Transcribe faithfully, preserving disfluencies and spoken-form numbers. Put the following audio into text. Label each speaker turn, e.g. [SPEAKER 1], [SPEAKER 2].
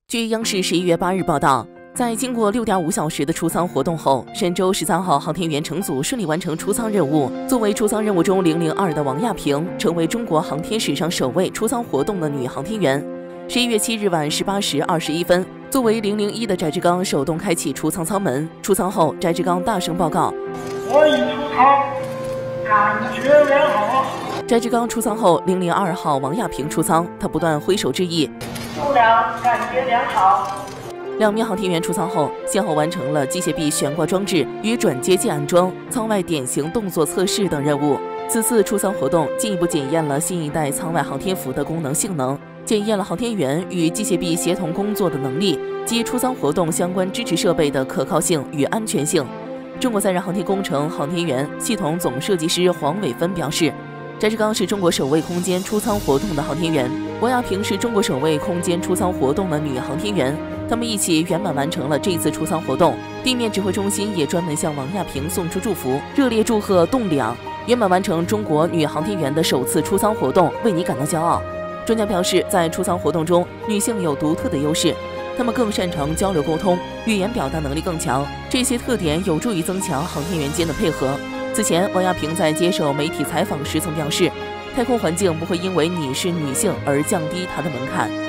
[SPEAKER 1] 据央视十一月八日报道，在经过六点五小时的出舱活动后，神舟十三号航天员乘组顺利完成出舱任务。作为出舱任务中零零二的王亚平，成为中国航天史上首位出舱活动的女航天员。十一月七日晚十八时二十一分，作为零零一的翟志刚手动开启出舱舱门。出舱后，翟志刚大声报告：“
[SPEAKER 2] 我已出舱，感觉良好。”
[SPEAKER 1] 翟志刚出舱后，零零二号王亚平出舱，他不断挥手致意，
[SPEAKER 2] 度量感觉良好。
[SPEAKER 1] 两名航天员出舱后，先后完成了机械臂悬挂装置与转接件安装、舱外典型动作测试等任务。此次出舱活动进一步检验了新一代舱外航天服的功能性能，检验了航天员与机械臂协同工作的能力及出舱活动相关支持设备的可靠性与安全性。中国载人航天工程航天员系统总设计师黄伟芬表示，翟志刚是中国首位空间出舱活动的航天员，王亚平是中国首位空间出舱活动的女航天员，他们一起圆满完成了这次出舱活动。地面指挥中心也专门向王亚平送出祝福，热烈祝贺栋两圆满完成中国女航天员的首次出舱活动，为你感到骄傲。专家表示，在出舱活动中，女性有独特的优势，她们更擅长交流沟通，语言表达能力更强，这些特点有助于增强航天员间的配合。此前，王亚平在接受媒体采访时曾表示，太空环境不会因为你是女性而降低她的门槛。